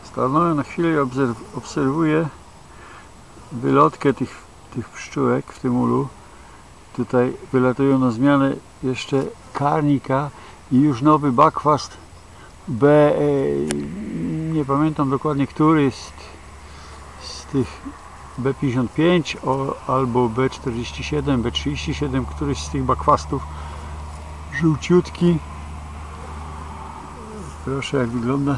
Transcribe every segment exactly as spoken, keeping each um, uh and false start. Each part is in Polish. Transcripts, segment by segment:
Stanąłem na chwilę i obserwuję wylotkę tych, tych pszczółek w tym ulu. Tutaj wylatują na zmianę jeszcze karnika i już nowy bakwast B, nie pamiętam dokładnie który z, z tych B pięćdziesiąt pięć o, albo B czterdzieści siedem, B trzydzieści siedem, któryś z tych bakwastów, żółciutki. Proszę, jak wygląda.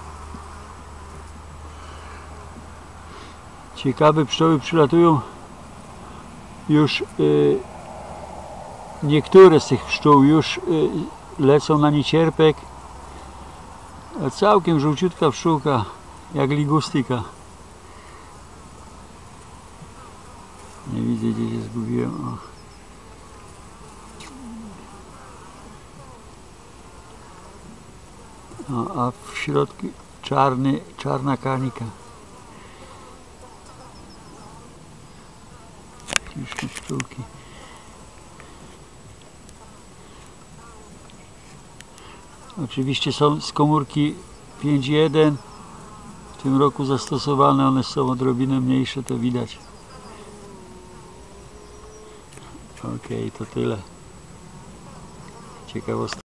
Ciekawe pszczoły przylatują już, yy, niektóre z tych pszczół już yy, lecą na niecierpek, a całkiem żółciutka pszczółka, jak ligustyka. Nie widzę, gdzie się zgubiłem. O. O, a w środku czarny, czarna karnika. Kiszki pszczółki. Oczywiście są z komórki pięć jeden. W tym roku zastosowane, one są odrobinę mniejsze, to widać. Ok, to tyle. Ciekawostka.